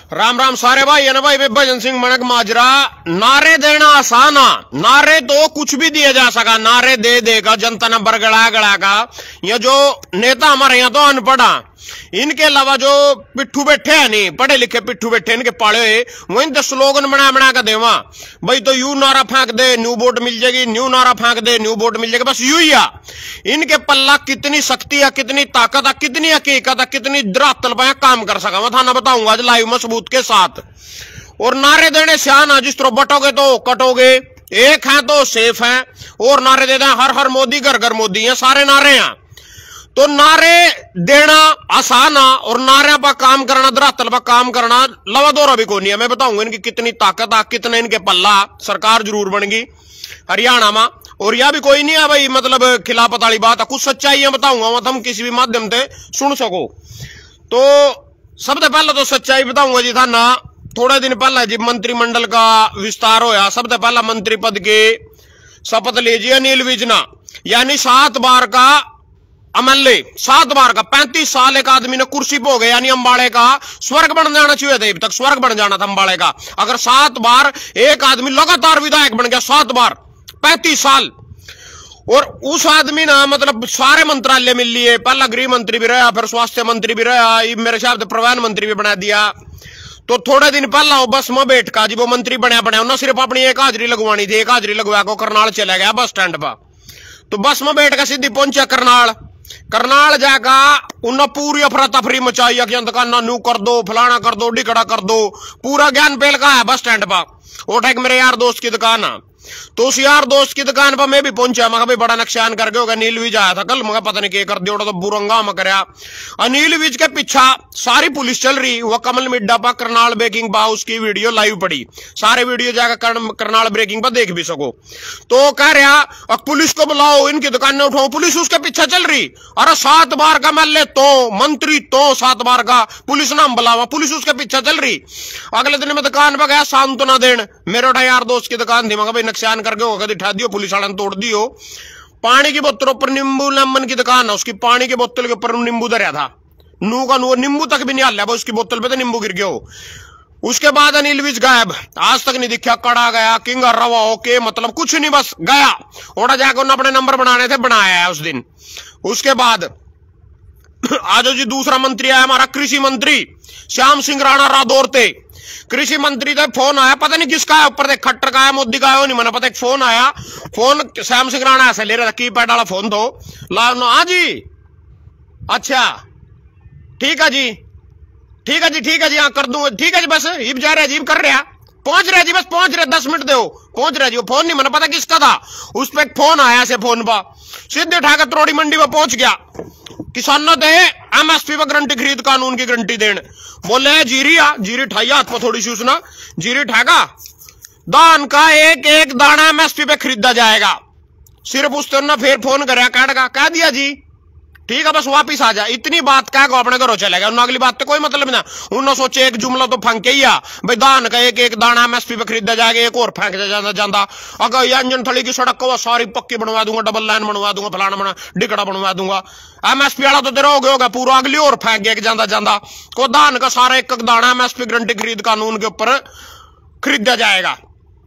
राम राम सारे भाई है ना भाई। भजन सिंह मनक माजरा। नारे देना आसान, नारे तो कुछ भी दिया जा सका, नारे दे देगा जनता ने बरगड़ा गड़ा का। ये जो नेता हमारे यहाँ तो अनपढ़ा, इनके अलावा जो पिट्ठू बैठे हैं, नहीं पढ़े लिखे पिट्ठू बैठे इनके पाड़े हुए, वो इनके स्लोगन बना बना कर देवा भाई। तो यू नारा फेंक दे न्यू वोट मिल जाएगी, न्यू नारा फेंक दे न्यू वोट मिल जाएगी, बस यू ही है। इनके पल्ला कितनी शक्ति है, कितनी ताकत है, कितनी हकीकत है, कितनी धरातल पर काम कर सका मैं थाना बताऊंगा आज लाइव में सबूत के साथ। और नारे देने से आना, जिस तरह बटोगे तो कटोगे, एक है तो सेफ है। और नारे दे दें हर हर मोदी घर घर मोदी है, सारे नारे हैं। तो नारे देना आसान है और नारे पर काम करना, धरातल पर काम करना लवा दौरा भी कोई नहीं है। मैं बताऊंगा इनकी कितनी ताकत है, कितने इनके पल्ला। सरकार जरूर बनेगी हरियाणा में, और यह भी कोई नहीं है भाई मतलब खिलाफत वाली बात है, कुछ सच्चाई बताऊंगा तुम किसी भी माध्यम से सुन सको। तो सबसे पहले तो सच्चाई बताऊंगा जी था ना। थोड़े दिन पहले जब मंत्रिमंडल का विस्तार होया, सबसे पहला मंत्री पद के शपथ लीजिए अनिल विज ने, यानी 7 बार का एमएलए, 7 बार का 35 साल एक आदमी ने कुर्सी पे हो गया, यानी अंबाड़े का स्वर्ग बन जाना चाहिए था। अभी तक स्वर्ग बन जाना था अंबाड़े का, अगर 7 बार एक आदमी लगातार विधायक बन गया, 7 बार 35 साल। और उस आदमी ना मतलब सारे मंत्रालय मिल लिए, पहला गृह मंत्री भी रहा, फिर स्वास्थ्य मंत्री भी रहा, मेरे हिसाब से प्रधानमंत्री भी बना दिया। तो थोड़े दिन पहला वो बस में बैठ का जी वो मंत्री बनया उन्होंने सिर्फ अपनी एक हाजिरी लगवानी थी, एक हाजिरी लगवा को करनाल चला गया बस स्टैंड पर। तो बस में बैठ कर सीधी पहुंचा करनाल जाका उन्हें पूरी अफरा तफरी मचाई कि दुकाना नू कर दो, फलाना कर दो, डिकड़ा कर दो, पूरा ज्ञान पेल का है बस स्टैंड पर। वो ठेक मेरे यार दोस्त की दुकान है, तो उस यार दोस्त की दुकान पर मैं भी पहुंचा। मैं भाई बड़ा नुकसान करके होगा, अनिल विज आया था कल, मैं पता नहीं क्या कर दिया, तो बुरंगा में कराया। अनिल विज के पीछा सारी पुलिस चल रही, वह कमल मिड्डा पर करनाल ब्रेकिंग पा उसकी वीडियो लाइव पड़ी, सारे वीडियो जाकर करनाल ब्रेकिंग पर देख भी सको। तो कह रहा पुलिस को बुलाओ, इनकी दुकानें उठाओ, पुलिस उसके पीछे चल रही। अरे 7 बार का एमएलए तो मंत्री तो 7 बार का पुलिस नाम बुलावा, पुलिस उसके पीछे चल रही। अगले दिन मैं दुकान पर गया सांत्वना देन, मेरे उठा यार दोस्त की दुकान थी, मैं भाई नुकसान करके होगा दिखा दियो, पुलिस वाले ने तोड़ दियो। पानी की बोतल ऊपर नींबू लेमन की दुकान है, उसकी पानी की बोतल के ऊपर नींबू धरा था, नू का नू नींबू तक भी नहीं हल्ला, उसकी बोतल पे तो नींबू गिर गया हो। उसके बाद अनिल विज गायब, आज तक नहीं दिखा, कड़ा गया किंग रवा ओके मतलब कुछ नहीं, बस गया। ओड़ा जाकर उन्होंने अपने नंबर बनाने थे, बनाया है उस दिन। उसके बाद आज जी दूसरा मंत्री आया हमारा, कृषि मंत्री श्याम सिंह राणा रादौर थे। कृषि मंत्री का फोन आया, पता नहीं किसका है, ऊपर देख खट्टर का है मोदी का है नहीं मैंने पता, एक फोन आया, फोन श्याम सिंह राणा ऐसे ले रहा था, कीपैड वाला फोन तो हाँ जी अच्छा ठीक है जी, ठीक है जी, ठीक है जी, हाँ कर दूंगा, ठीक है जी, बस हिब जा रहा जी, कर रहा पहुंच रहा जी, बस पहुंच रहे 10 मिनट दो, पहुंच रहा जी। वो फोन नहीं मैंने पता किसका था, उस पर एक फोन आया ऐसे फोन पर, सीधे उठाकर त्रोड़ी मंडी में पहुंच गया। किसानों दे एमएसपी पर गारंटी खरीद, कानून की गारंटी देन, बोले जीरी आ, जीरी ठाई हाथ पर थोड़ी सी उसना, जीरी ठाका धान का एक एक दाना एमएसपी पे खरीदा जाएगा। सिर्फ उस तरह फिर फोन कराया, कह दिया जी ठीक है बस वापिस आ जा, इतनी बात कह को अपने घरों चले गया। उन्होंने अगली बात तो कोई मतलब ना, उन्होंने सोचे एक जुमला तो फंके ही आ भाई, धान का एक एक दाना एमएसपी पे खरीदा जाएगा, एक और फेंक जाता। अगर अंजन थली की सड़क को सारी पक्की बनवा दूंगा, डबल लाइन बनवा दूंगा, फलाना बना डिकड़ा बनवा दूंगा, एमएसपी वाला तो तेरा हो गया पूरा, अगली और फेंक गया जाता को धान का सारा एक दाना एमएसपी गारंटी खरीद कानून के ऊपर खरीदा जाएगा।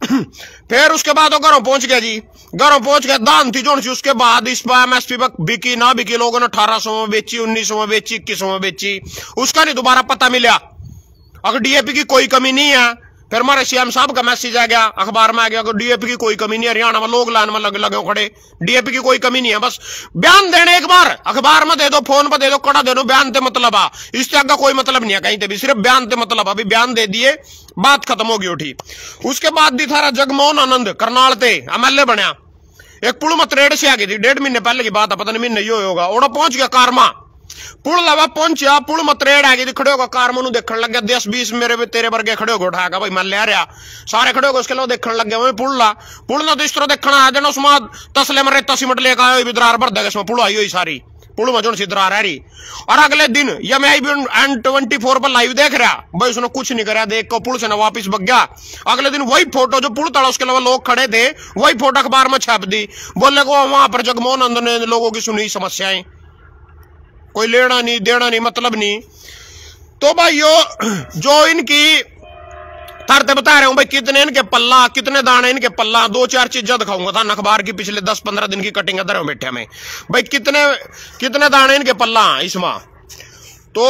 फिर उसके बाद वो घरों पहुंच गया जी, घरों पहुंच गया, धान थी जोन सी। उसके बाद इस पर एमएसपी पर बिकी ना बिकी, लोगों ने 1800 में बेची, 1900 में बेची, 2100 में बेची, उसका नहीं दोबारा पता मिला। अगर डीएपी की कोई कमी नहीं है, फिर हमारे सीएम साहब का मैसेज आ गया, अखबार में आ गया, डीएपी की कोई कमी नहीं है, हरियाणा में लोग लाइन में लगे खड़े, डीएपी की कोई कमी नहीं है, बस बयान देने एक बार अखबार में दे दो, फोन पर दे दो, कड़ा दे दो, बयान से मतलब आ, इससे आगे कोई मतलब नहीं है कहीं पे भी, सिर्फ बयान से मतलब। अभी बयान दे दिए, बात खत्म होगी उठी। उसके बाद भी थारा जगमोहन आनंद करनाल थे एमएलए बनया, एक पुल मतरेड़ से आ गई थी, 1.5 महीने पहले की बात है, पता नहीं महीने ही होगा। ओड़ा पहुंच गया कारमा, पुल लवा पहुंचा, पुल मतरेड़ आ गई, खड़े होगा कारमा नु देखने लग गया, 10-20 मेरे तेरे वर्गे खड़े होगा, उठाएगा भाई मैं ले रहा, सारे खड़े होगा, उसके अलावा देखने लग गया पुल ना तो इस तरह देखना आ जाना, उसमें तसले में रेता सीमेंट लेकर आयो विद्रार भर देगा, इसमें पुल आई हुई सारी, पुल में जो सिद्धरा रही। और अगले दिन या मैं N24 पर लाइव देख रहा भाई, उसने कुछ नहीं करा, देख को पुल से ना वापिस भग गया। अगले दिन वही फोटो जो पुल तड़ा, उसके अलावा लोग खड़े थे, वही फोटो अखबार में छाप दी, बोलने को वहां पर जगमोहन आनंद ने लोगों की सुनी समस्याएं, कोई लेना नहीं देना नहीं मतलब नहीं। तो भाइयों जो इनकी तारते बता रहे हूं भाई, कितने इनके पल्ला, कितने दाने इनके पल्ला, 2-4 चीजें दिखाऊंगा था अखबार की पिछले 10-15 दिन की कटिंग इधर बैठे में भाई, कितने दाने इनके पल्ला इसमें। तो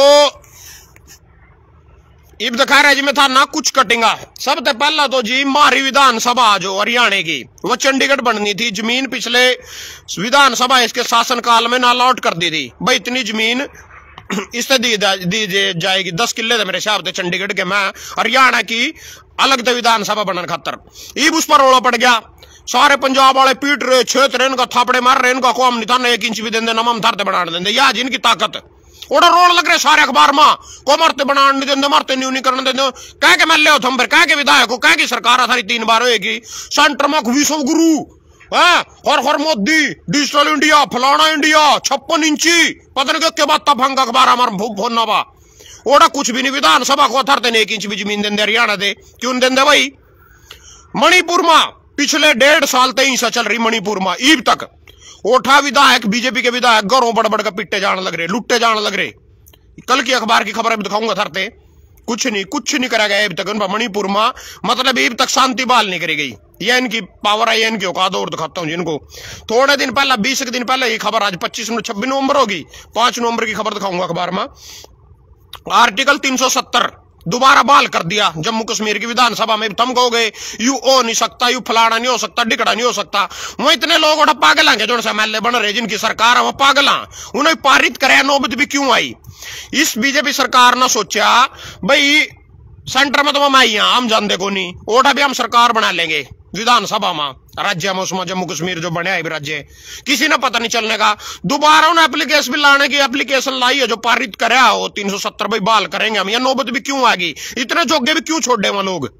इब दिखा रहे जी में था ना कुछ कटिंगा। सबसे पहला तो जी मारी विधानसभा जो हरियाणा की, वो चंडीगढ़ बननी थी जमीन, पिछले विधानसभा इसके शासनकाल में अलॉट कर दी थी भाई, इतनी जमीन इससे दी जाएगी 10 किले थे मेरे हिसाब से चंडीगढ़ के, मैं हरियाणा की अलग थे विधानसभा बनने खातर। ईब उस पर रोड़ा पड़ गया, सारे पंजाब वाले पीट रहे, छेत रहे, इनका थापड़े मार रहे, इनका कौम नहीं था, 1 इंच भी देंगे नमम थारते बना देंगे, या जिनकी ताकत ओड़ा रोड लग रहे सारे अखबार में, को मरते बनाने नहीं देंगे, मरते नहीं करने देंगे, कह के मल्ले हो थम पर, कह के विधायक हो, कह की सरकार थारी 3 बार होगी, सेंटर में विश्व गुरु हर मोदी, डिजिटल इंडिया, फलाना इंडिया, 56 इंची पता नहीं के बात भंग अखबार हमारा भोना बा, ओड़ा कुछ भी नहीं, विधानसभा को थरते 1 इंच भी जमीन देंगे हरियाणा दे, क्यों देंगे भाई। मणिपुर में पिछले 1.5 साल तक हिंसा चल रही, मणिपुर में ईब तक ओठा विधायक, बीजेपी के विधायक घरों बड़ बड़ के पिट्टे जाने लग रहे, लुट्टे जाने लग रहे। कल की अखबार की खबर दिखाऊंगा थरते, कुछ नहीं करा गया अब तक मणिपुर में, मतलब अब तक शांति बहाल नहीं करी गई। यह इनकी पावर है, इनकी औकात और दिखाता हूं जिनको। थोड़े दिन पहले 20 दिन पहले ये खबर, आज 26 नवंबर होगी, 5 नवंबर की खबर दिखाऊंगा अखबार में। आर्टिकल 370 दोबारा बहाल कर दिया जम्मू कश्मीर की विधानसभा में। थम कहोगे यू हो नहीं सकता, यू फलाना नहीं हो सकता, डिकड़ा नहीं हो सकता, वो इतने लोग और पागल हैं जो एमएलए बन रहे, जिनकी सरकार है वो पागल हैं, उन्हें पारित करे, नौबत भी क्यों आई। इस बीजेपी सरकार ने सोचा भाई सेंटर में तो हम आई, हम जानते को नहीं, ओठा भी हम सरकार बना लेंगे विधानसभा में, राज्य में उसमें जम्मू कश्मीर जो बने राज्य, किसी ने पता नहीं चलने का। दोबारा उन्हें एप्लीकेशन भी लाने की एप्लीकेशन लाई है, जो पारित कराया हो 370 भाई बहाल करेंगे हम, या नौबत भी क्यों आएगी, इतने जोगे भी क्यों छोड़ दे वहां लोग।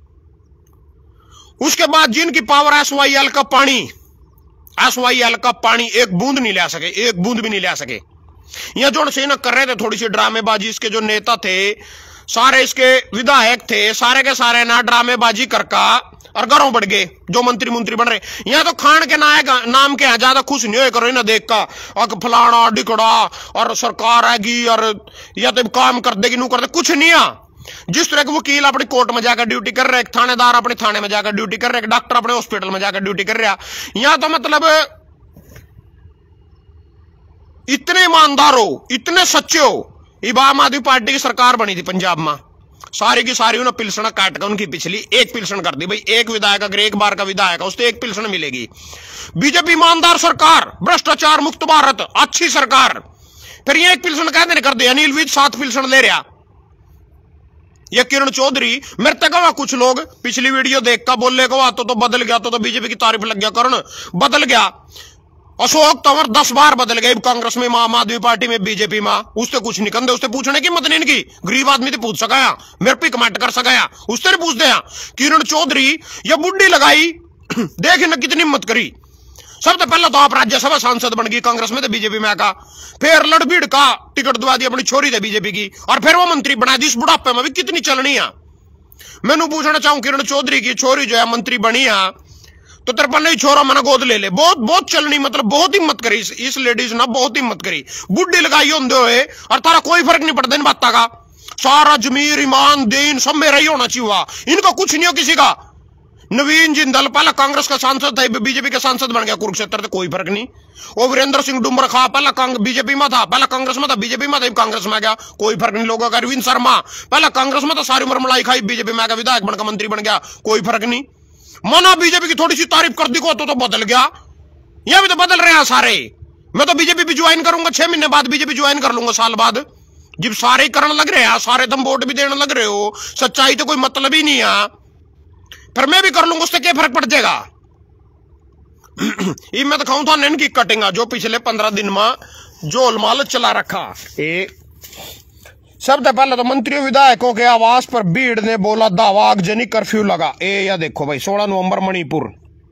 उसके बाद जिनकी पावर SYL का पानी एक बूंद नहीं ले सके, एक बूंद भी नहीं ले सके। यह जो से न कर रहे थे थोड़ी सी ड्रामेबाजी, इसके जो नेता थे सारे, इसके विधायक थे सारे के सारे ना ड्रामेबाजी करका और घरों बढ़ गए, जो मंत्री बन रहे। यहाँ तो खान के नाम के ज्यादा खुश नहीं हो करो ना देख का, फलाना डिकड़ा और सरकार आएगी और या तो काम कर देगी, नू कर दे, कुछ नहीं है। जिस तरह के वकील अपनी कोर्ट में जाकर ड्यूटी कर रहे, थानेदार अपने थाने में जाकर ड्यूटी कर रहे, डॉक्टर अपने हॉस्पिटल में जाकर ड्यूटी कर रहा, यहाँ तो मतलब इतने ईमानदार हो, इतने सच्चे हो। ये आम आदमी पार्टी की सरकार बनी थी पंजाब में, सारी की सारी उन्हें पिलसना काट कर उनकी पिछली एक पिलसन कर दी भाई, एक विधायक अगर एक बार का विधायक है उससे 1 पिलसन मिलेगी। बीजेपी ईमानदार सरकार, भ्रष्टाचार मुक्त भारत, अच्छी सरकार, फिर ये 1 पिलसन कहते कर दिया, अनिल विज 7 पिलसन ले रहा। ये किरण चौधरी मेरे तक कुछ लोग पिछली वीडियो देख कर बोले को तो बदल गया, तो बीजेपी की तारीफ लग गया करण, बदल गया। अशोक तंवर 10 बार बदल गए, कांग्रेस में, आम आदमी पार्टी में, बीजेपी में, उससे कुछ नहीं कंधे, उससे पूछने की मत नहीं इनकी, गरीब आदमी तो पूछ सका, मेरे पे कमेंट कर सका, उससे नहीं पूछते हैं। किरण चौधरी ये बुढ़ी लगाई, देख न कितनी हिम्मत करी। सबसे पहले तो आप राज्यसभा सांसद बन गई, कांग्रेस में थे, बीजेपी में आका, फिर लड़भीड़ का टिकट दवा दी अपनी छोरी थे बीजेपी की, और फिर वो मंत्री बना दी। इस बुढ़ापे में भी कितनी चलनी है। मैंने पूछना चाहूं किरण चौधरी की छोरी जो है मंत्री बनी है, तो तेरे पर नहीं छोरा मैंने गोद ले ले, बहुत चलनी, मतलब बहुत हिम्मत करी इस लेडीज ने, बहुत हिम्मत करी। बुढ़ी लगाई होंदे हुए और तारा कोई फर्क नहीं पड़ता इन बातों का, सारा जमीर ईमान दीन सब मेरा ही होना चाहिए, इनका कुछ नहीं हो किसी का। नवीन जिंदल पहला कांग्रेस का सांसद था, बीजेपी का सांसद बन गया कुरुक्षेत्र, तो कोई फर्क नहीं। और वीरेंद्र सिंह डुमर खा पहला बीजेपी में था, पहला कांग्रेस में था, बीजेपी में था, कांग्रेस में गया, कोई फर्क नहीं लोगों का। अरविंद शर्मा पहला कांग्रेस में था, सारी उम्र मलाई खाई, बीजेपी में गया, विधायक बनकर मंत्री बन गया, कोई फर्क नहीं। मना बीजेपी की थोड़ी सी तारीफ कर दी को तो बदल गया। यह भी तो बदल रहे हैं सारे। मैं तो बीजेपी भी ज्वाइन करूंगा, 6 महीने बाद बीजेपी ज्वाइन कर लूंगा, साल बाद, जब सारे करने लग रहे हैं, सारे तुम वोट भी देने लग रहे हो, सच्चाई तो कोई मतलब ही नहीं है, फिर मैं भी कर लूंगा, उससे क्या फर्क पड़ जाएगा। ये मैं दिखाऊं था इनकी कटिंग, जो पिछले 15 दिन में जोलमाल चला रखा। सबसे पहले तो मंत्रियों विधायकों के आवास पर भीड़ ने बोला दावा, आगजनी कर्फ्यू लगा। या देखो भाई 16 नवंबर मणिपुर,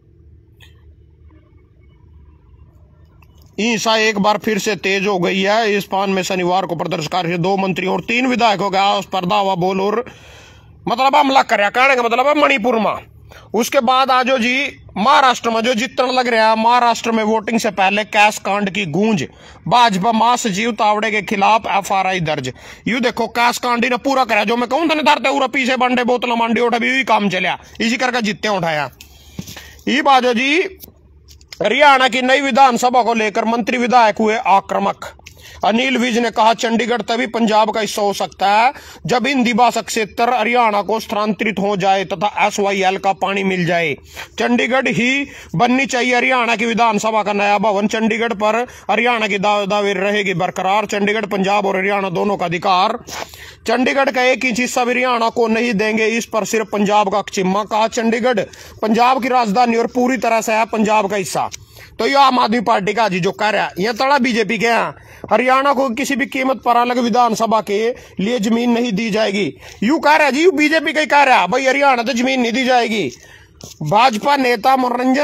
हिंसा एक बार फिर से तेज हो गई है। इस पान में शनिवार को प्रदर्शनकारी 2 मंत्रियों और 3 विधायकों के आवास पर दावा बोल और मतलब हमला कर, कहने का मतलब है मणिपुर में उसके बाद आजो जी महाराष्ट्र में जो जितने लग रहा है, महाराष्ट्र में वोटिंग से पहले कैश कांड की गूंज, भाजपा महासचिव तावड़े के खिलाफ एफआरआई दर्ज। यू देखो कैश कांड ने पूरा करा, जो मैं कहूं था धरते पूरा पीछे बंडे बोतल मांडी उठा भी काम चलिया, इसी करके जितने उठाया। ये बाजो जी हरियाणा की नई विधानसभा को लेकर मंत्री विधायक हुए आक्रामक। अनिल विज ने कहा चंडीगढ़ तभी पंजाब का हिस्सा हो सकता है जब हिंदी भाषा क्षेत्र हरियाणा को स्थानांतरित हो जाए तथा SYL का पानी मिल जाए। चंडीगढ़ ही बननी चाहिए हरियाणा की विधानसभा का नया भवन। चंडीगढ़ पर हरियाणा की दावेदारी रहेगी बरकरार। चंडीगढ़ पंजाब और हरियाणा दोनों का अधिकार। चंडीगढ़ का एक इंच हिस्सा हरियाणा को नहीं देंगे, इस पर सिर्फ पंजाब का चिम्मा। कहा चंडीगढ़ पंजाब की राजधानी और पूरी तरह से है पंजाब का हिस्सा। तो ये आम आदमी पार्टी का जी जो कह रहा है, यह तड़ा बीजेपी के यहाँ हरियाणा को किसी भी कीमत पर अलग विधानसभा के लिए जमीन नहीं दी जाएगी। यू कह रहा है जी, यू बीजेपी का कह रहा है भाई हरियाणा तो जमीन नहीं दी जाएगी। भाजपा नेता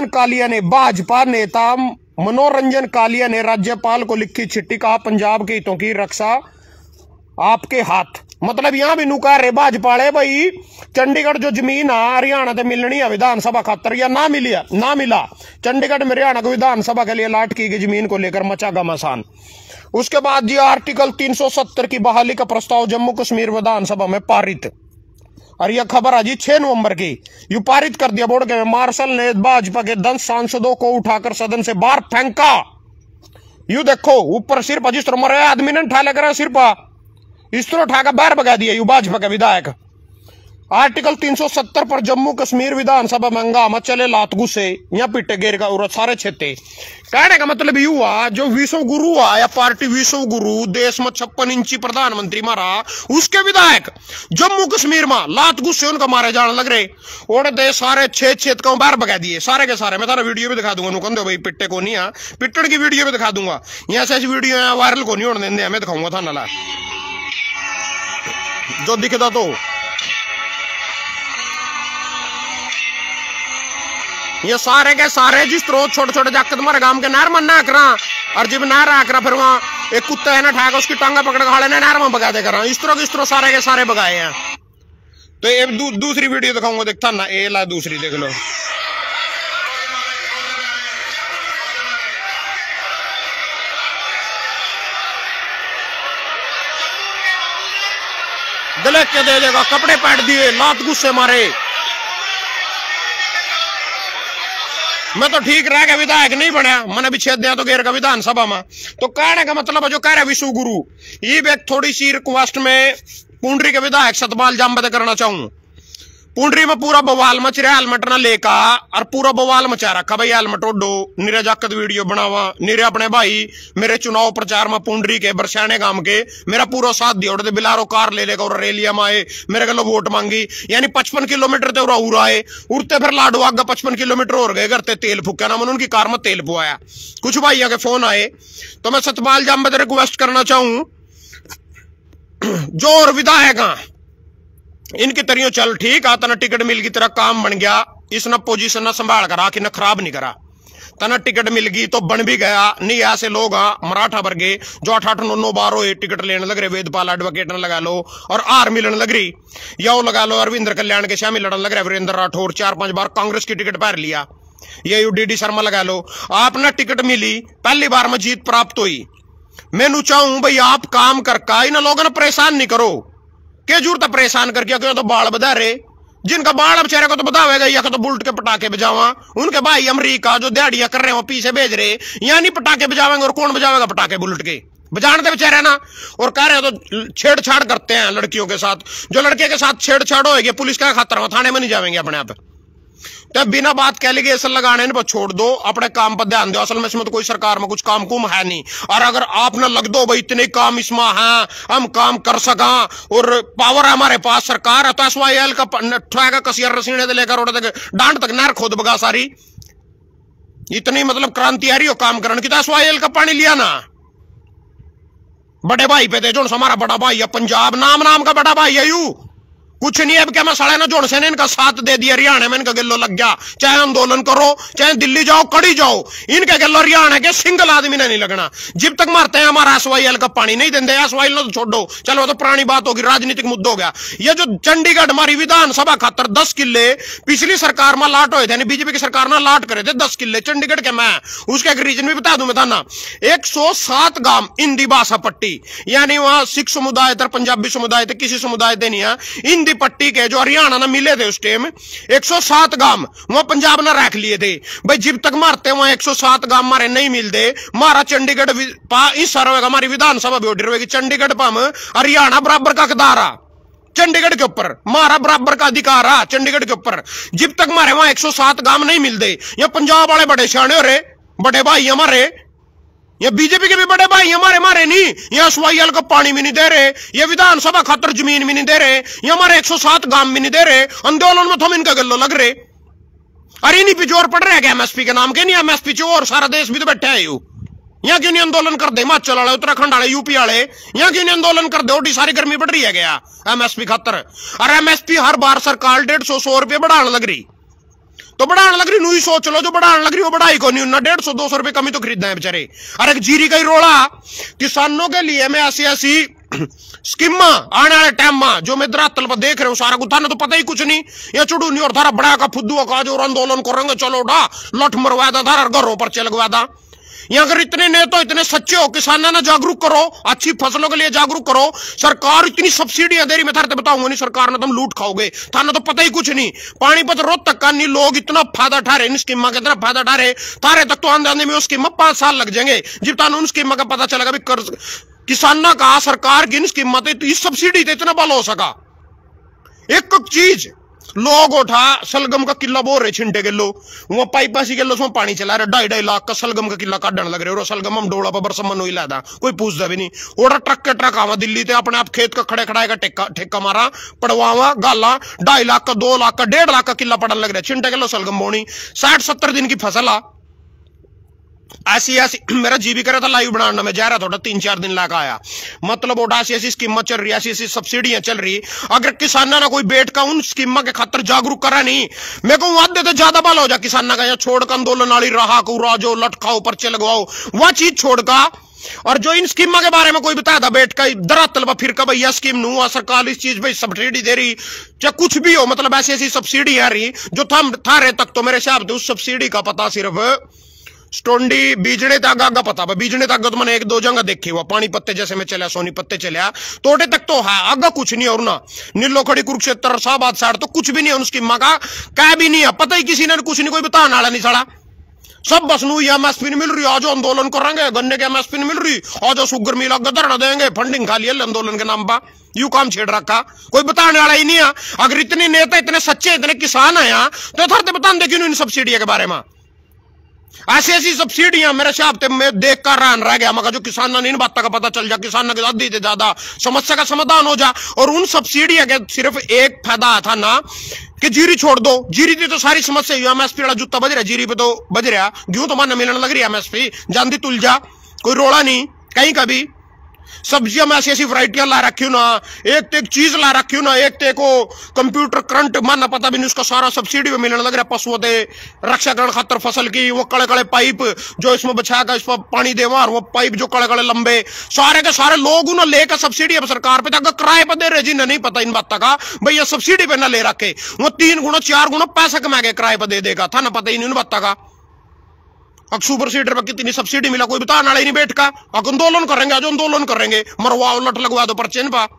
मनोरंजन कालिया ने राज्यपाल को लिखी चिट्ठी, कहा पंजाब के हितों की रक्षा आपके हाथ। मतलब यहां भी नुका रहे भाजपा भाई चंडीगढ़ जो जमीन है हरियाणा से मिलनी है विधानसभा खातर या ना मिला चंडीगढ़ में हरियाणा को विधानसभा के लिए अलॉट की गई जमीन को लेकर मचा घमासान। उसके बाद जी आर्टिकल 370 की बहाली का प्रस्ताव जम्मू कश्मीर विधानसभा में पारित। और यह खबर है जी 6 नवंबर की, यू पारित कर दिया बोर्ड के मार्शल ने भाजपा के 10 सांसदों को उठाकर सदन से बाहर फेंका। यू देखो ऊपर सिर पर जिस तरह मरे आदमी ने उठा लेकर सिर पर इस तरह उठाकर बाहर भगा दिया यू भाजपा के विधायक। आर्टिकल 370 पर जम्मू कश्मीर विधानसभा में हंगामा चले, लात गुस्से यहाँ पिटे गेर का उरत सारे छेते। कहने का मतलब यू हुआ जो विश्व गुरु या पार्टी विश्व गुरु देश में 56 इंची प्रधानमंत्री मारा, उसके विधायक जम्मू कश्मीर में लात गुस्से उनका मारे जाने लग रहे। और दे सारे छेद को बाहर भगा दिए सारे के सारे। मैं तारा वीडियो भी दिखा दूंगा, नुकन दो भाई पिट्टे को नहीं है, पिट्टन की वीडियो भी दिखा दूंगा। यहाँ से ऐसी वीडियो वायरल को नहीं होने देंगे, मैं दिखाऊंगा था नाला जो दिखता। तो ये सारे के सारे जिस तरह छोटे छोटे जाकर तुम्हारे गांव के नहर में ना करा, और जब नहर आकर फिर वहां एक कुत्ता है ना ठाक उसकी टांगा पकड़ खा लेना नहर में भगा दे कर इस तरह सारे के सारे भगाए हैं। तो ये दूसरी वीडियो दिखाऊंगा, देखता ना ये ला दूसरी देख लो। गले के दे देगा, कपड़े पहन दिए, लात गुस्से मारे। मैं तो ठीक रह गया विधायक नहीं बनया, मैंने भी छेद दिया तो गेर का विधानसभा में। तो कहने का मतलब जो कह रहा विश्व गुरु, ये भी थोड़ी सी रिक्वेस्ट में पुंडरी के विधायक सतपाल जामबद करना चाहूं। पुंडरी में पूरा बवाल मच रहा, हेलमेट ना लेका और पूरा बवाल मचा रखा भाई हेलमेट ओडो, निरे जाकत वीडियो बनावा, निरे अपने भाई मेरे चुनाव प्रचार में पुंडरी के बरसाने गांव के मेरा पूरा साथ दिया। उड़ते बिलारो कार ले लेकर और रेलिया में आए, मेरे गलो वोट मांगी, यानी 55 किलोमीटर ते उड़ा आए। उड़ते फिर लाडो आगे 55 किलोमीटर और गए, करते तेल फूका ना, मैंने उनकी कार में तेल पुआया। कुछ भाइयों के फोन आए, तो मैं सतपाल जामबद रिक्वेस्ट करना चाहूं जो और विधायक इनकी तरियों चल ठीक आ, तना टिकट मिल गई, तेरा काम बन गया, इसने पोजीशन ना संभाल करा कि न खराब नहीं करा, तना टिकट मिल गई तो बन भी गया। नहीं ऐसे लोग मराठा वर्गे जो 8-8-9 बार हो टिकट लेने लग रहे, वेदपाल एडवोकेट ने लगा लो और आर मिलने लग रही, यो लगा लो अरविंद कल्याण के शामिल लड़ने लग रहे, वीरेंद्र राठौर 4-5 बार कांग्रेस की टिकट पैर लिया, ये डी शर्मा लगा लो, आपने टिकट मिली, पहली बार में जीत प्राप्त हुई। मैं चाहूं भाई आप काम करका इन लोगों ने परेशान नहीं करो, क्या जरूरत है परेशान करके, क्यों तो बाल बधा रहे, जिनका बाल बेचारे को तो बतावेगा या तो बुलेट के पटाखे बजावा, उनके भाई अमरीका जो दिहाड़ियां कर रहे हो पीछे भेज रहे, यहाँ नहीं पटाखे बजावेंगे, और कौन बजावेगा पटाखे बुलेट के, बजाने बेचारे ना। और कह रहे हो तो छेड़छाड़ करते हैं लड़कियों के साथ, जो लड़के के साथ छेड़छाड़ होगी पुलिस का खतरा हो, थाने में नहीं जाएंगे अपने आप। तो बिना बात एलिगेशन लगाने पर छोड़ दो, अपने काम पर ध्यान दो। असल में इसमें तो कोई सरकार में कुछ काम कुम है नहीं, और अगर आपने लग दो भाई इतने काम इसमें है, हम काम कर सका और पावर है हमारे पास, सरकार है, तो SYL का कसियर रसीने से लेकर डांड तक नहर खोद बगा सारी, इतनी मतलब क्रांति आ रही हो काम करने की, तो SYL का पानी लिया ना बड़े भाई पे थे, जो हमारा बड़ा भाई है पंजाब, नाम का बड़ा भाई है यू, कुछ नहीं है। अब क्या मैं साढ़े ना जोड़ से ने इनका साथ दे दिया, हरियाणा में इनका गिल्लो लग गया, चाहे आंदोलन करो चाहे दिल्ली जाओ कड़ी जाओ, इनके गिल्लो हरियाणा के सिंगल आदमी ने नहीं लगना। जब तक मारते हैं हमारा एसवाईएल का पानी नहीं देंगे, एसवाईएल तो छोड़ो, चलो तो पुरानी बात होगी, राजनीतिक मुद्दा हो गया। ये जो चंडीगढ़ हमारी विधानसभा खातर 10 किले पिछली सरकार में लाट हुए थे, बीजेपी की सरकार ने लाट करे थे 10 किले चंडीगढ़ के। मैं उसका एक रीजन भी बता दूं मैं था ना, 107 गांव हिंदी भाषा पट्टी, यानी वहां सिख समुदाय थे, पंजाबी समुदाय थे, किसी समुदाय थे नहीं है, हिंदी पट्टी के जो हरियाणा ना मिले थे उस टाइम 107 गांव वहां पंजाब ना रख लिए थे। भाई जब तक मारते वहां 107 गांव हमारे नहीं मिलते, मारा चंडीगढ़ इस सारा हमारी विधानसभा भी रहेगी, चंडीगढ़ पर हम हरियाणा बराबर का हकदार आ, चंडीगढ़ के ऊपर मारा बराबर का अधिकार आ चंडीगढ़ के ऊपर। जब तक मारे वहां 107 गांव नहीं मिलते, या पंजाब वाले बड़े सियाने हो रहे, बड़े भाई हमारे, ये बीजेपी के भी बड़े भाई हमारे मारे नहीं, ये एसवाईएल को पानी भी नहीं दे रहे, ये विधानसभा खातर जमीन भी नहीं दे रहे, ये हमारे 107 गांव भी नहीं दे रहे, आंदोलन में तो हम इनका गल्लो लग रहे। अरे नहीं पिछोर पड़ रहे क्या एमएसपी के नाम के? नहीं एमएसपी चोर सारा देश भी तो बैठे है, यहाँ क्यों नहीं आंदोलन कर दे? हिमाचल वाले, उत्तराखंड वाले, यूपी वाले, यहाँ क्यों नहीं आंदोलन कर दे? ओडी सारी गर्मी बढ़ रही है गया एमएसपी खातर। और एमएसपी हर बार सरकार 150-100 रुपये बढ़ाने लग रही, तो बढ़ाने लग रही, नू सोच लो जो बढ़ाने लग रही वो बढ़ाई को नहीं, 150-200 रुपए कमी तो खरीदना है बेचारे। अरे एक जीरी का ही रोड़ा किसानों के लिए मैं ऐसी स्कीम आने वाले टाइम में जो मैं धरातल पर देख रहे हूँ सारा कुछ, थाने तो पता ही कुछ नहीं, ये चुड़ू नहीं और थारा बड़ा का फुद्दू का जो आंदोलन करेंगे, चलो डा लठ मरवा दा, थारा घरों पर लगवा दा। यहाँ अगर इतने नेता इतने सच्चे हो, किसानों ने जागरूक करो, अच्छी फसलों के लिए जागरूक करो। सरकार इतनी सब्सिडियां दे रही, मैं थारे बताऊंगा नहीं, सरकार ने तुम लूट खाओगे, थाना तो पता ही कुछ नहीं। पानीपत रोहतक तक का नहीं, लोग इतना फायदा उठा रहे, इन स्कीम का इतना फायदा उठा रहे, तारे तक तो आने में उस स्कीम 5 साल लग जाएंगे, जब तक उन स्कीम का पता चलेगा भी कर्ज किसानों का सरकार की इन स्कीम इस सब्सिडी से इतना बल हो सका। एक चीज लोग उठा सलगम का किला बोल रहे, छिंटे किलो वो पाइपासी किलो उसमें पानी चला रहे, 2.5 लाख का सलगम का किला काटने लग रहे, और सलगम हम डोड़ा पर बरसमन ही लादा, कोई पूछता भी नहीं। ओड़ा ट्रक के ट्रक आवा दिल्ली से अपने आप खेत का खड़े खड़ाएगा, ठेका मारा पड़वावा गाला, 2.5 लाख का, 2 लाख का, 1.5 लाख का किला पड़ने लग रहा है, छिंटे किलो सलगम बोनी, 60-70 दिन की फसल आ। ऐसी मेरा जी भी करे था लाइव बनाना, मैं जा रहा था 3-4 दिन लाकर आया, मतलब ओटा ऐसी स्कीम चल रही, ऐसी सब्सिडियां चल रही। अगर किसाना ना कोई बैठ का उन स्कीम के खातर जागरूक करा नहीं, मैं कहूँ वादे तो ज्यादा बाल हो जा किसाना का, या छोड़ कर आंदोलन वाली रहा को राजो लटकाओ पर्चे लगवाओ, वह चीज छोड़ का। और जो इन स्कीम के बारे में कोई बताया था बैठ का धरातल पर फिर का भैया स्कीम नू हुआ, सरकार इस चीज भाई सब्सिडी दे रही, चाहे कुछ भी हो, मतलब ऐसी सब्सिडी आ रही जो थारे तक तो मेरे हिसाब से उस सब्सिडी का पता सिर्फ स्टोंडी बीजड़े तक आगा पता, बीजड़े तक तो मैंने 1-2 जगह देखे हुआ, पानी पत्ते जैसे में चला, सोनी पत्ते चलिया, तोड़े तक तो है, आगा कुछ नहीं। और ना नीलो खड़ी कुरुक्षेत्र शाहबाद साइड तो कुछ भी नहीं है, उसकी माँ का क्या भी नहीं है, पता ही किसी ने कुछ नहीं, कोई बताने वाला नहीं सड़ा, सब बस नू एमएसपी नहीं मिल रही, आज आंदोलन करेंगे, गन्ने के एमएसपी नहीं मिल रही, आज शुगर मिल धरना देंगे, फंडिंग खा लिया आंदोलन के नाम पर, यू काम छेड़ रखा, कोई बताने वाला ही नहीं है। अगर इतने नेता इतने सच्चे इतने किसान है तो थरते बता दे क्यों इन सब्सिडी के बारे में। ऐसी सब्सिडियां मेरे हिसाब से मैं देख कर रह गया, मगर जो किसानों ने इन बातों का पता चल जा, किसानों की आधी से ज्यादा समस्या का समाधान हो जा। और उन सब्सिडियां के सिर्फ एक फायदा था ना कि जीरी छोड़ दो, जीरी थी तो सारी समस्या एमएसपी वाला जूता बज रहा, जीरी पे तो बज रहा, गेहूं तो मानने मिलने लग रही है एमएसपी, जानती तुल जा, कोई रोड़ा नहीं कहीं का भी। सब्जियां में ऐसी वैरायटियां ला रखी हूं ना, एक तो एक चीज ला रखी हूं ना, एक तो को कंप्यूटर करंट मानना पता भी नहीं, उसका सारा सब्सिडी में मिलने लग रहा है। पशुओं के रक्षाकरण खातर फसल की वो कड़े कड़े पाइप जो इसमें बचा कर इस पर पानी देवा, और वो पाइप जो कड़े कड़े लंबे, सारे के सारे लोग ना लेकर सब्सिडी अब सरकार पे अगर किराए पर दे रहे, जिन्हें नहीं पता इन बातों का भाई ये सब्सिडी पे ना ले रखे, वो 3 गुना 4 गुना पैसा कमा के किराए पर दे देगा, था ना पता ही नहीं इन बातों का। अब सुपर सीडर पर कितनी सब्सिडी मिला कोई बताने वाला ही नहीं बैठ का, आंदोलन करेंगे, आज आंदोलन करेंगे, मरवाओ लट लगवा दो पर्चे पा।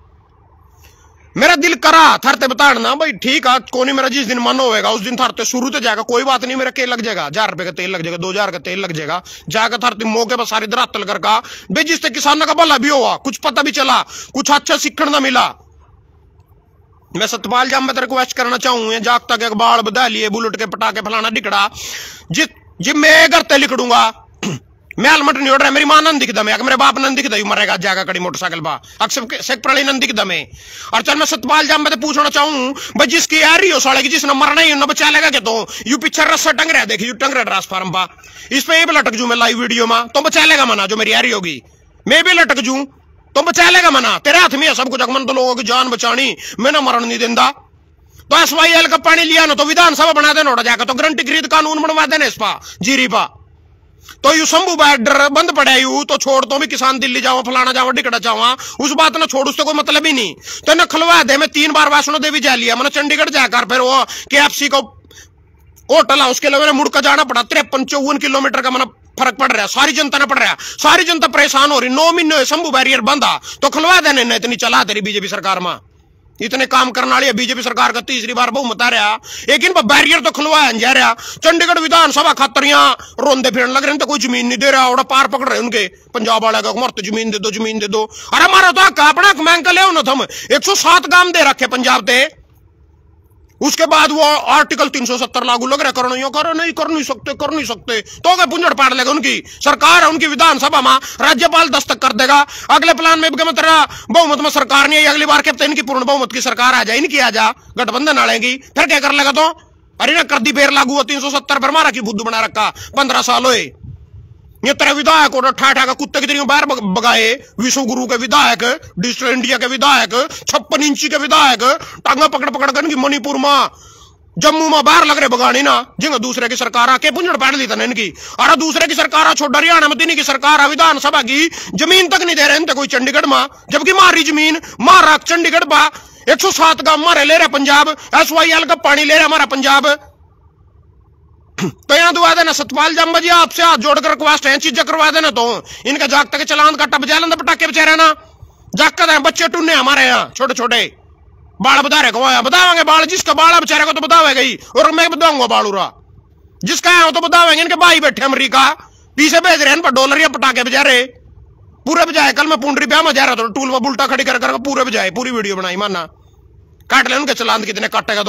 मेरा दिल करा थरते बताना भाई ठीक है, कोनी मेरा जिस दिन मन होगा उस दिन थरते शुरू से जाएगा, कोई बात नहीं, मेरा के लग जाएगा, 1000 रुपए का तेल लग जाएगा, 2000 का तेल लग जाएगा, जाकर थरते मौके पर सारी धरातल कर का भाई, जिससे किसानों का भला भी हुआ, कुछ पता भी चला, कुछ अच्छा सीखने ना मिला। मैं सतपाल जाम में रिक्वेस्ट करना चाहूंगा, जागता के बाल बधा लिए, बुलेट के पटाखे फलाना दिखड़ा, जिब मैं घर ते लिखड़ूंगा, मैं हेलमेट नहीं उड़ रहा, मेरी मां नंद दिखदा, मैं मेरे बाप नंद दिखदा, मरेगा जाएगा कड़ी मोटरसाइकिल बा, अक्सर सेक प्रणाली नंद दिखदा मैं। और चल मैं सतपाल जाम में पूछना चाहूं भाई, जिसकी आ रही हो साले की, जिसने मरना ही उन्हें बचा लेगा क्या? तो यू पीछे रस्सा टंग रहा है, देखिए टंग रहा ट्रांसफार्म पा, इस पे ये भी लटक जू मैं लाइव वीडियो में, तो बचा लेगा मना जो मेरी आ रही होगी, मैं भी लटक जू, तो बचा लेगा मना, तेरे हाथ में है सब कुछ। मन तो लोगों की जान बचानी, मैं ना मरण नहीं देता। तो SYL का पानी लिया ना तो विधानसभा बना देना उड़ा जाकर, तो गारंटी खरीद कानून बनवा देना इस पा जीरी पा। तो यू शंभू बॉर्डर बंद पड़ा यू तो छोड़, तो भी किसान दिल्ली जाओ, फलाना जाओ, डिकड़ा जाओ, उस बात ना छोड़, उससे कोई मतलब ही नहीं। तो न खलवा दे, मैं 3 बार वैष्णो देवी जा लिया, मैंने चंडीगढ़ जाकर फिर वो KFC को होटल है, उसके लिए मैंने मुड़ कर जाना पड़ा। 53-54 किलोमीटर का मैंने फर्क पड़ रहा है, सारी जनता ने पड़ रहा है, सारी जनता परेशान हो रही। 9 महीने शंभू बैरियर बंदा तो खुलवा देने न, इतनी चला तेरी बीजेपी सरकार में, इतने काम करने वाली बीजेपी सरकार का 3री बार बहुमत आ रहा, लेकिन बैरियर तो खुलवाया जा रहा। चंडीगढ़ विधानसभा खातर यहाँ रोंदे फिरने लग रहे हैं, तो कोई जमीन नहीं दे रहा, और पार पकड़ रहे उनके पंजाब वाले का, मरते जमीन दे दो, जमीन दे दो। अरे हमारा तो हक अपना मांग कर ले ना, 107 काम दे रखे पंजाब ते, उसके बाद वो आर्टिकल 370 लागू लग रहा, करो नहीं, करो नहीं, कर नहीं सकते, तो क्या पुंजड़ पाड़ लेगा। उनकी सरकार है, उनकी विधानसभा में राज्यपाल दस्तक कर देगा। अगले प्लान में तेरा बहुमत में सरकार नहीं है, अगली बार कहते इनकी पूर्ण बहुमत की सरकार आ जाए, इनकी आ जा, गठबंधन आएगी, फिर क्या कर लेगा। तो अरे ना कर दी फिर लागू 370 पर मारा की बुद्ध बना रखा, 15 साल हुए। ये तेरा विधायक और ठा का कुत्ते की तरह बाहर बगाए, विश्व गुरु के विधायक, डिजिटल इंडिया के विधायक, 56 इंची के विधायक, टांगा पकड़ पकड़ कर मणिपुर में, जम्मू में बाहर लग रहे बगानी ना, जिंगा दूसरे की सरकार आके पुंजड़ पाड़ दी था इनकी। अरे दूसरे की सरकार छोड़, हरियाणा में तीन की सरकार विधानसभा की जमीन तक नहीं दे रहे कोई चंडीगढ़ में, जबकि मारी जमीन मार रख चंडीगढ़ बा। 107 का मारे ले रहे पंजाब, SYL का पानी ले रहा हमारा पंजाब। तो यहाँ दुआ देना सतपाल जम्बा जी, आपसे हाथ जोड़कर रिक्वेस्ट है, चीजें करवा देना। तो इनका जागता के चलान काटा बजा लेंगे पटाखे बेचारे ना, जागता है बच्चे टूने हमारे यहाँ छोटे छोटे बाल बता रहे को बतावेंगे, बाल जिसका बाल बेचारे को तो बतावेगा ही, और मैं बताऊंगा बालूरा जिसका है तो बतावेंगे। इनके भाई बैठे अमरीका, पीछे भेज रहे हैं पर डॉलर या पटाखे बजा रहे पूरे बजाए। कल मैं पुंडरी ब्याह में जा रहा था, टूल में बुल्टा खड़ी कर पूरे बजाए, पूरी वीडियो बनाई, मानना काट ले उनके चलान कितने काटेगा।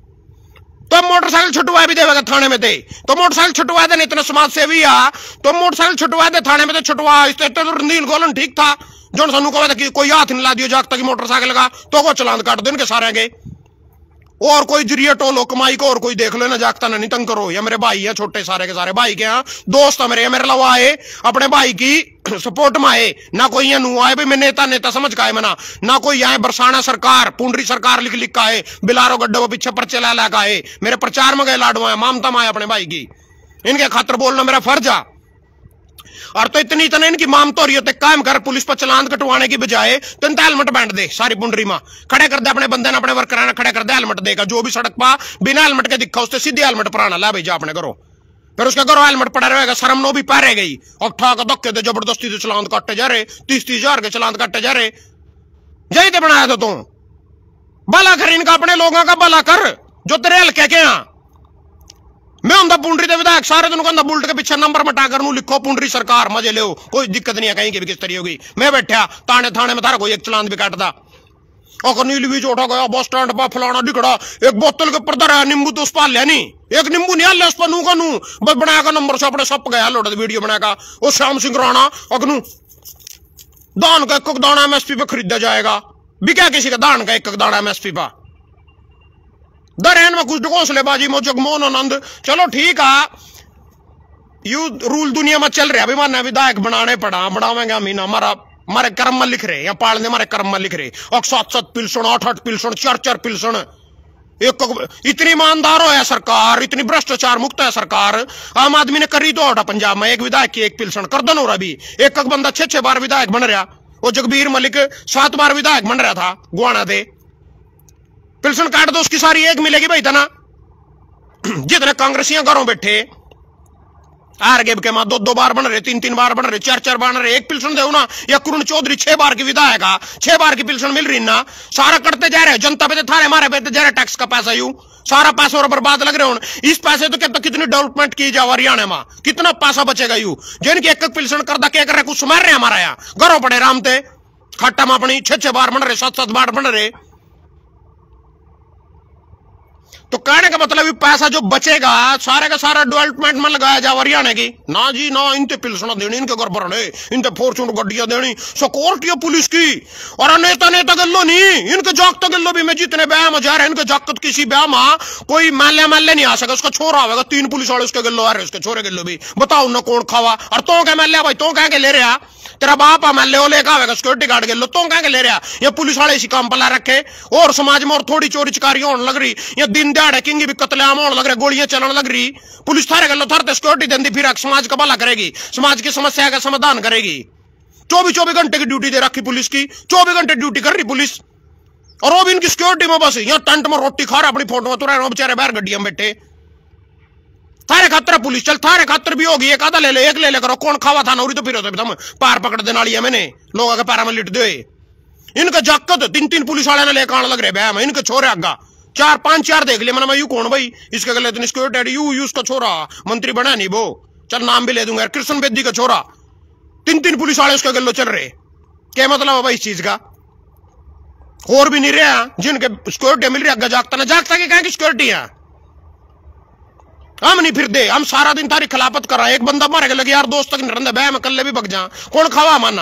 तो मोटरसाइकिल छुटवा भी देगा थाने में थे, तो मोटरसाइकिल छुटवा देने, इतना समाज सेवी आ तो मोटरसाइकिल छुटवा दे थाने में, तो छुटवा। तो रणधीर गोलन ठीक था, जो सानू कहा था कि कोई हाथ नहीं ला दियो जागता की मोटरसाइकिल का, तो वो चलान काट दो इनके सारे के। और कोई जरिए टोलो कमाई को, और कोई देख लो ना, जागता ना नहीं तंग करो। ये मेरे भाई है छोटे, सारे के सारे भाई के यहाँ दोस्त है मेरे लवा आए, अपने भाई की सपोर्ट में आए ना। कोई यहाँ नू आए भाई मैं नेता समझ का है मना, ना कोई यहाँ बरसाना सरकार पुंडरी सरकार लिख लिख का है, बिलारो गड्ढे वो पीछे पर्चे ला का है, मेरे प्रचार में गए लाडवा है, मामता में आए अपने भाई की, इनके खातर बोलना मेरा फर्ज है। और तो इतनी इनकी माम तो रही होते काम कर, पुलिस पर चलान कटवाने की बजाय तो हेलमेट बांट दे, सारी पुंडरी में खड़े कर दे, अपने बंदे ने अपने वर्कर खड़े कर दे, हेलमेट देगा। जो भी सड़क पा बिना हेलमेट के दिखा उससे सीधे हेलमेट पराना ला भाई जा अपने करो, फिर उसके घरों हेलमेट पड़ा रहेगा, शर्म नो भी पैरे गई। और ठाक धक्के दे जबरदस्ती से चलान काटे जा रहे, 30-30 हजार के चलान काटे जा रहे। यही तो बनाया था तू, भला कर इनका, अपने लोगों का भला कर जो तेरे हल्के के यहाँ। मैं उनका पुंडरी दे विधायक सारे दिन को बुलेट के पीछे नंबर मटा कर लिखो पुंडरी सरकार, मजे ले, कोई दिक्कत नहीं है कहीं की भी किस तरह होगी। मैं बैठा थाने में थारा कोई एक चलान भी काटता, और नीली बीच उठा गया बस स्टैंड पर फलाना डिकड़ा, एक बोतल के ऊपर धरा नींबू तो उस पर लिया नहीं, एक नींबू नहीं हल्ले उस पर नू का नू बस बनाया नंबर से अपने सप गया लोटा वीडियो बनाया। वो श्याम सिंह राणा अगनू दान का एक दाना MSP पे खरीदा जाएगा, बिका किसी का दान का एक दाना MSP पर, दरहन में कुछ घोंसलेबाजी में जगमोहन आनंद। चलो ठीक है, यू रूल दुनिया में चल रहा है, अभी माना विधायक बनाने पड़ा, बनावेंगे हम ही ना, हमारे कर्म में लिख रहे या पालने हमारे कर्म में लिख रहे, और 7-7 पिलसण 8-8 पिलसण 4-4 पिलसण, एक इतनी ईमानदार हो सरकार, इतनी भ्रष्टाचार मुक्त है सरकार। आम आदमी ने करी तो होटा पंजाब में, एक विधायक की एक पिलसण कर दो, अभी एक बंदा 6-6 बार विधायक बन रहा, वो जगबीर मलिक 7 बार विधायक बन रहा था गुआना दे, पिलसन काट दो उसकी सारी एक मिलेगी भाई तना। जितने कांग्रेसियां घरों बैठे आरगेब के मां 2-2 बार बन रहे, 3-3 बार बन रहे, 4-4 बन रहे, एक पिलसन दे ना। या कुरुण चौधरी 6 बार की विधायक, 6 बार की पिलसन मिल रही ना, सारा करते जा रहे, जनता पे थारे मारे पे जा रहे, टैक्स का पैसा यू सारा पैसा और बर्बाद लग रहे हो। इस पैसे तो कहते कितनी डेवलपमेंट की जाए हरियाणा में, कितना पैसा बचेगा यू, जिनकी एक पिलसन करदा क्या कर रहे, कुछ सुमार रहे हमारा यहाँ घरों पड़े रामते खट्टा में अपनी 6-6 बार बन रहे, 7-7 बार बन रहे। तो कहने का मतलब पैसा जो बचेगा सारे का सारा डेवलपमेंट में लगाया जाए हरियाणा की ना जी ना। इनते पिलसना देनी, इनके घर भरने, इनते फॉर्चून गड्डियां देनी, सिक्योरिटी पुलिस की, और नेता गल्लो नहीं, इनके जागत गल्लो भी। मैं जितने ब्याह में जा रहे हैं इनके जागत किसी ब्याह में कोई माले नहीं आ सका, उसका छोरा होगा 3 पुलिस वाले उसके गल्लो आ रहे, उसके छोरे गल्लो भी बताओ ना कौन खावा। और तो क्या माल्य भाई, तो कह के ले रहा तेरा बाप ले लेकर आवेगा सिक्योरिटी गार्ड के लुत्तों कह के ले रहा। ये पुलिस वाले इसी काम पर ला रखे और समाज में और थोड़ी चोरी चकारी होने लग रही। ये दिन दिहाड़े किंग भी कत्लेआम होने लग रहे, गोलियां चलने लग रही। पुलिस थारे गलो थारते सिक्योरिटी देंदी फिर समाज का भला करेगी, समाज की समस्या का समाधान करेगी। 24 घंटे की ड्यूटी दे रखी पुलिस की, 24 घंटे ड्यूटी कर रही पुलिस। और वो भी इनकी सिक्योरिटी में बस यहाँ टेंट में रोटी खा रहा, अपनी फोटो में तो रहे बेचारे बाहर गड्डियां में बैठे। थारे खातर पुलिस चल, थारे खातर भी होगी। एक आधा ले ले, एक ले ले करो, कौन खावा था नौरी तो फिर होते तुम पार पकड़ देना लिया मैंने लोगों के पैरा में लिट दे। इनका जाकत 3 पुलिस वाले ने लेकर आने लग रहे बैम, इनके छोरे आगा 4-5 देख लिया मैंने। मैं यू कौन भाई इसके गले इतनी सिक्योरिटी, यू उसका छोरा मंत्री बना नहीं वो, चल नाम भी ले दूंगा, कृष्ण बेदी का छोरा। 3 पुलिस वाले उसके गले चल रहे, क्या मतलब है भाई इस चीज का? और भी नहीं रहा जिनके सिक्योरिटी मिल रही अग्गा जागता ना जागता के कहां की सिक्योरिटी है। हम नहीं फिर दे, हम सारा दिन तारी खिलाफत कर रहा है। एक बंदा मारे लगे यार दोस्त तक नहीं बह में कल्ले भी बग जा, कौन खावा माना।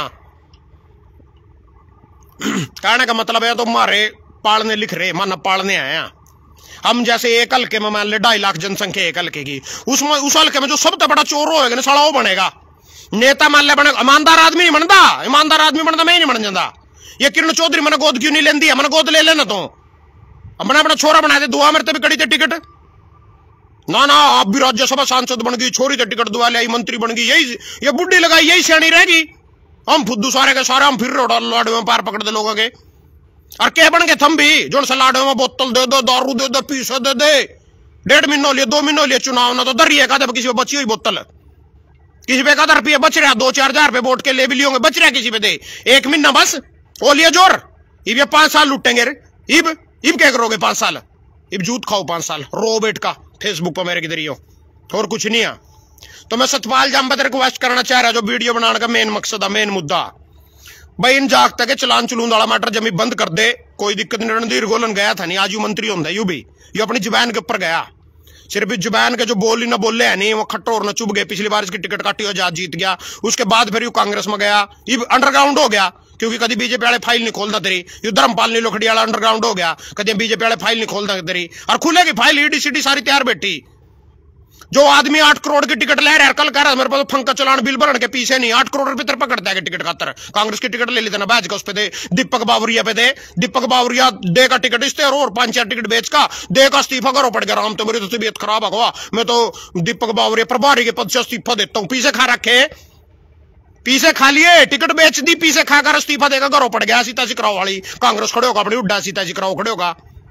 कहने का मतलब है तो मारे पालने लिख रहे, माना पालने आया। हम जैसे एक हल्के में मान ले 2.5 लाख जनसंख्या एक हल्के की, उसमें उस हल्के में जो सबसे बड़ा चोर होगा ना साला वो बनेगा नेता। मान ले बनेगा ईमानदार आदमी नहीं बनता, ईमानदार आदमी बनता मैं ही नहीं बन जाता। ये किरण चौधरी मैंने गोद क्यों नहीं लेंदी है, मैंने गोद ले लेना तो अपना अपना छोरा बना दे। दुआ मेरे भी कड़ी थे टिकट ना ना, आप भी राज्यसभा सांसद बन गई, छोरी थे टिकट दुआ ले आई, मंत्री बन गई, यही ये बुढ़ी लगाई यही सियाणी रहेगी। हम फुद्दू सारे के सारे हम फिर रहे लाडवे में पार पकड़ दे लोगों के। और क्या बन गए थम भी जो लाडवे में बोतल दे दो, दारू दे दो, पीसे दे दे। 1.5 महीनों लिए 2 महीनों लिए चुनाव ना तो दरिए का किसी पे बची हुई बोतल, किसी पे 1,000 रुपये बच रहा, 2-4 हजार रुपये वोट के ले भी लियोगे बच रहा किसी पे दे 1 महीना बस ओ लिया जोर। इब ये 5 साल लुटेंगे रे, इब क्या करोगे 5 साल? इब जूत खाओ 5 साल रो बेट का फेसबुक पर मेरे किधर ही हो और कुछ नहीं है। तो मैं सतपाल जामबद रिक्वेस्ट करना चाह रहा जो वीडियो बनाने का मेन मकसद है, मेन मुद्दा भाई इन जागता के चलान चलून वाला मैटर जमी बंद कर दे, कोई दिक्कत नहीं। रणधीर गोलन गया था नहीं, आज यू मंत्री होता यू भी यू अपनी जुबान के ऊपर गया, सिर्फ जुबान के जो बोली ना बोले है नहीं वो खट्टो और न चुभ गए। पिछली बार इसकी टिकट काटी और जीत गया, उसके बाद फिर यू कांग्रेस में गया, ये अंडरग्राउंड हो गया क्योंकि कभी बीजेपी वाले फाइल नहीं खोलता तेरी। यू धर्मपाल नहीं लोखड़ी वाला अंडरग्राउंड हो गया, कभी बीजेपी वाले फाइल नहीं खोलता तेरी और खुलेगी फाइल ईडी सीडी सारी तैयार बैठी। जो आदमी 8 करोड़ की टिकट ले रहा है कल कह रहा है मेरे पास फंका चलान बिल भरने के पीछे नहीं, 8 करोड़ रुपए तेरे पकड़ता है टिकट खातर। कांग्रेस की टिकट ले लेते ना बैच का उस पे दे, दीपक बावरिया पे दे, दीपक बावरिया दे का टिकट इस और 5-4 टिकट बेच का दे का इस्तीफा करो पड़ गया। राम तो मेरी तो तबीयत खराब हुआ, मैं तो दीपक बावरिया प्रभारी के पद से इस्तीफा देता हूँ। पीछे खा रखे, पीछे खा लिए, टिकट बेच दी, पीछे खाकर इस्तीफा देकर घरों पड़ गया। सीता सिकराओ वाली कांग्रेस खड़े होगा अपनी उड्डा सीता सिकराओ खड़े होगा।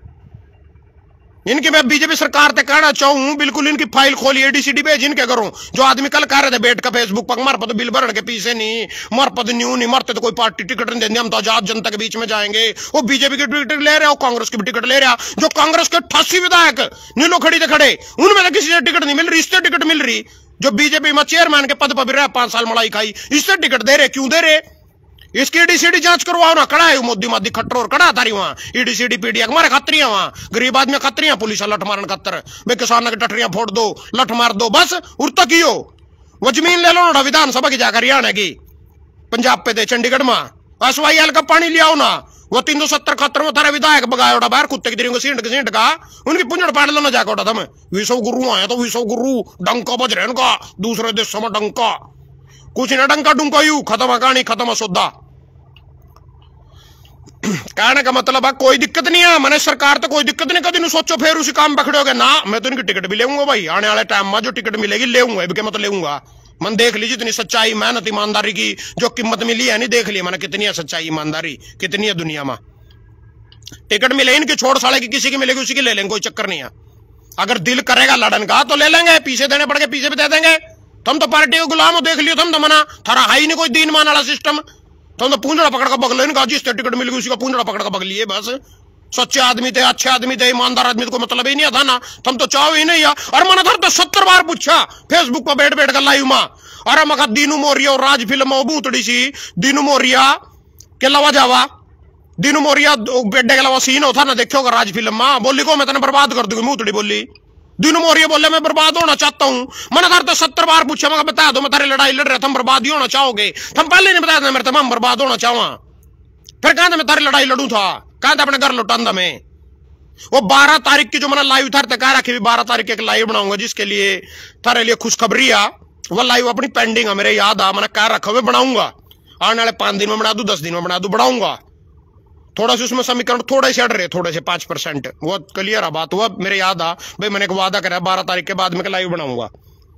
इनकी मैं बीजेपी सरकार से कहना चाहूं बिल्कुल इनकी फाइल खोली एडीसीडी भेज इनके करूं। जो आदमी कल कह रहे थे बैठ का फेसबुक पर मर पद बिल भरने के पीछे नहीं, मर पद न्यू नहीं मरते तो कोई पार्टी टिकट नहीं देंगे, हम तो आजाद जनता के बीच में जाएंगे। वो बीजेपी की टिकट ले रहा, कांग्रेस की भी टिकट ले रहा। जो कांग्रेस के 88 विधायक नीलो खड़ी थे खड़े उनमें तो किसी से टिकट नहीं मिल रही, इससे टिकट मिल रही। जो बीजेपी में चेयरमैन के पद पर भी रहा 5 साल मलाई खाई, इससे टिकट दे रहे, क्यों दे रहे? इसकी ईडीसीडी जांच करवाओ ना, कड़ा है मोदी मादी खट्टर और कड़ा तारी वहां ईडीसीडी पीडीएक हमारे खतरियां वहां गरीब आदमी खतरियां पुलिस लठ मारन खतर भाई किसानों की टटरियां फोड़ दो लठ मार दो बस उड़ता कियो। वो जमीन ले लो ना विधानसभा की जाकर हरियाणा की पंजाब पे दे चंडीगढ़ में SYL का पानी ले आओ ना। वो 370 खतर में थारा विधायक बगाया बाहर कुत्ते की तरीके सींट का उनकी पुंजड़ पाड़ लो ना जाकर था। मैं विश्व गुरु आया तो विश्व गुरु डंका बज रहे उनका दूसरे देशों में डंका कुछ ना डंका डुंका यू खत्म कहानी खत्म सौदा। कहने का मतलब है कोई दिक्कत नहीं है, मैंने सरकार तो कोई दिक्कत नहीं कभी सोचो फिर उसी काम पकड़ोगे ना। मैं तो इनकी टिकट भी लेऊंगा भाई आने वाले टाइम में, जो टिकट मिलेगी लेऊंगा क्या मतलब लेऊंगा। मन देख लीजिए इतनी सच्चाई मेहनत ईमानदारी की जो कीमत मिली है नहीं, देख लिया मैंने कितनी है सच्चाई ईमानदारी कितनी है दुनिया में। टिकट मिले इनकी छोड़ साले की किसी की मिलेगी उसी की ले लेंगे, कोई चक्कर नहीं है। अगर दिल करेगा लड़न का तो ले लेंगे, पीछे देने पड़ के पीछे भी दे देंगे। तुम तो पार्टी को गुलाम हो, देख लियो तुम तो मना थारा हाई नहीं कोई दीन मान वाला सिस्टम। तुम तो पूंजड़ा पकड़ का बगल इनका, जिससे टिकट मिल गई उसी का पूंजड़ा पकड़ का बगलिए बस। सच्चे आदमी थे, अच्छे आदमी थे, ईमानदार आदमी को मतलब ही नहीं था ना। तुम तो चाहो ही नहीं यार। और मैंने तो 70 बार पूछा फेसबुक पर बैठ बैठ कर लाइव में, अरे मखा दीनू मोरिया और राज फिल्म बूतड़ी सी दीनू मोरिया के लवा जावा दीनू मोरिया बेडे के अलावा सीन होता ना देखो राज फिल्म में। बोली को मैं तेने बर्बाद कर दूंगी मूतड़ी बोली। दीनू मोरिया बोले मैं बर्बाद होना चाहता हूं। मैंने तो 70 बार पूछा, मैं बता दो मैं तारी लड़ाई लड़ रहा था, हम बर्बाद ही होना चाहोगे। हम पहले नहीं बताया था मेरे तमाम बर्बाद होना चाहवा। फिर कहा था मैं तारी लड़ाई लड़ू था, कहा था अपने घर लौटांदा मैं। वो 12 तारीख की जो मैंने लाइव था कह रखी 12 तारीख एक लाइव बनाऊंगा जिसके लिए थारे लिए खुशखबरी आ। वो लाइव अपनी पेंडिंग है मेरे याद आ, मैंने कह रखा मैं बनाऊंगा। आने वाले 5 दिन में बना दूं, 10 दिन में बना दूं, बढ़ाऊंगा थोड़ा सा उसमें समीकरण थोड़े से अड़ रहे, थोड़े से 5%, वो क्लियर है बात। वो मेरे याद आ भाई, मैंने एक वादा करा 12 तारीख के बाद में लाइव बनाऊंगा।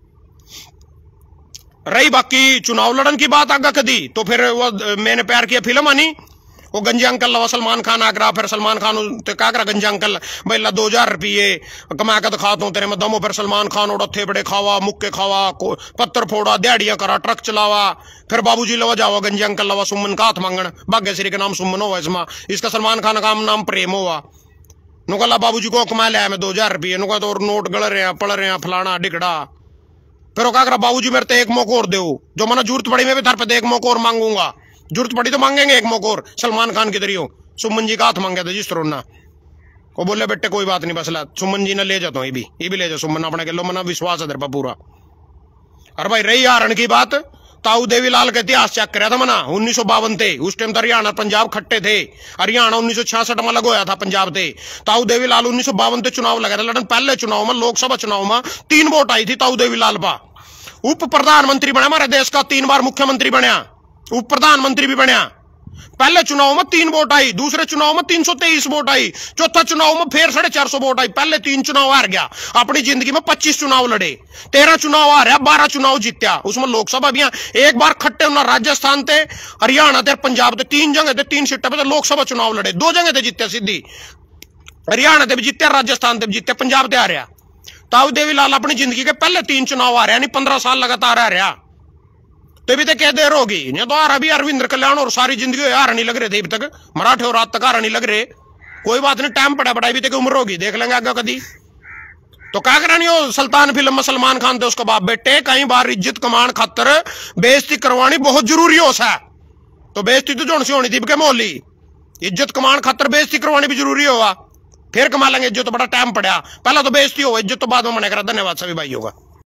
रही बाकी चुनाव लड़न की बात आगा कदी, तो फिर वो मैंने प्यार किया फिल्म आनी, वो गंजे अंकल लवा सलमान खान आगरा, फिर सलमान खान क्या करा गंजे अंकल भाई ला 2000 रुपये कमा के दिखाता हूं तेरे में दमो, फिर सलमान खान उड़ा थे बड़े खावा, मुक्के खावा, पत्थर फोड़ा, दिहाड़िया करा, ट्रक चलावा, फिर बाबूजी लवा जावा गंजे अंकल लवा सुमन का हाथ मांगन, भाग्यश्री के नाम सुमन हुआ इसमें, इसका सलमान खान का नाम प्रेम हुआ। नुकला बाबूजी को कमा लिया मैं 2000 रुपये, नुका तो नोट गड़ रहे हैं, पड़ रहे हैं, फलाना डिकड़ा। फिर वो क्या करा बाबूजी मेरे तो एक मौका और दो, जो मैंने जरूरत पड़ी मैं भी थार पे एक मौका और मांगूंगा, जरूरत पड़ी तो मांगेंगे एक मौका और। सलमान खान की तरियो सुमन जी का हाथ मांगे थे जिस तरह ना, वो बोले बेटे कोई बात नहीं बसला, सुमन जी ने ले जाता हूँ, ये भी ले जाओ सुमन अपने के लो, मना विश्वास है तेरे पर पूरा। अरे भाई रही हरण की बात, ताऊ देवीलाल का इतिहास चेक कराया था मना, 1952 थे, उस टाइम तो हरियाणा पंजाब खट्टे थे, हरियाणा 1966 में लगोया था पंजाब थे। ताऊ देवीलाल 1952 थे चुनाव लगा था लड़न, पहले चुनाव में लोकसभा चुनाव में 3 वोट आई थी ताऊ देवीलाल पा, उप प्रधानमंत्री बना हमारे देश का, 3 बार मुख्यमंत्री बनया, उप प्रधानमंत्री भी बनया। पहले चुनाव में 3 वोट आई, दूसरे चुनाव में 323 वोट आई, चौथा चुनाव में फिर 450 वोट आई। पहले 3 चुनाव हार गया, अपनी जिंदगी में 25 चुनाव लड़े, 13 चुनाव हारा, 12 चुनाव जीत्या, उसमें लोकसभा भी एक बार खट्टे होना, राजस्थान थे, हरियाणा थे, पंजाब थे, 3 जगह थे, 3 सीटें पे लोकसभा चुनाव लड़े, 2 जगह थे जीत्या सीधी, हरियाणा थे भी जीत्या, राजस्थान थे भी जीत्या, पंजाब थे हारिया। ताऊ देवीलाल अपनी जिंदगी के पहले 3 चुनाव आ रहा, 15 साल लगातार आ रहा, तो भी तो क्या देर होगी, नहीं तो आ भी अरविंद कल्याण और सारी जिंदगी हार नहीं लग रहे थे अभी तक, मराठे और रात तक हार नहीं लग रहे, कोई बात नहीं, टाइम पड़ा भी तक उम्र होगी, देख लेंगे आगे कदी। तो क्या करा नहीं हो, सुल्तान फिल्म में सलमान खान थे उसका बाप बेटे, कई बार इज्जत कमान खातर बेइज्जती करवानी बहुत जरूरी हो सा, तो बेइज्जती तो जोन सी होनी थी मोहली, इज्जत कमान खातर बेइज्जती करवानी भी जरूरी होगा, फिर कमा लेंगे इज्जत, तो बड़ा टाइम पड़ा, पहला तो बेइज्जती हो, इज्जत तो बाद में मना करा। धन्यवाद सभी भाइयों का।